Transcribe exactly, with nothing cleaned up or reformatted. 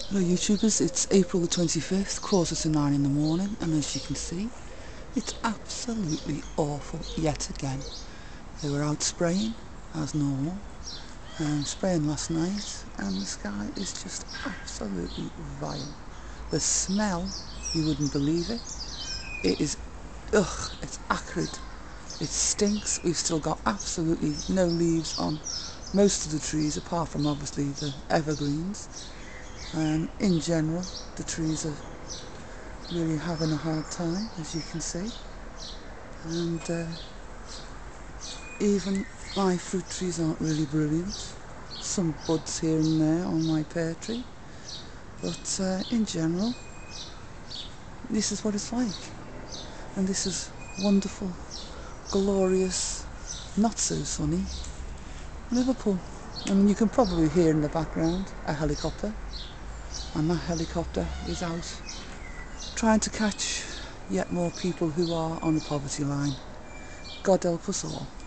Hello YouTubers, it's April the twenty-fifth, quarter to nine in the morning, and as you can see, it's absolutely awful yet again. They were out spraying as normal, um, spraying last night, and the sky is just absolutely vile. The smell, you wouldn't believe it. It is, ugh, it's acrid. It stinks. We've still got absolutely no leaves on most of the trees, apart from obviously the evergreens. And in general, the trees are really having a hard time, as you can see. And uh, even my fruit trees aren't really brilliant. Some buds here and there on my pear tree. But uh, in general, this is what it's like. And this is wonderful, glorious, not so sunny Liverpool. I mean, you can probably hear in the background a helicopter. And that helicopter is out trying to catch yet more people who are on the poverty line. God help us all.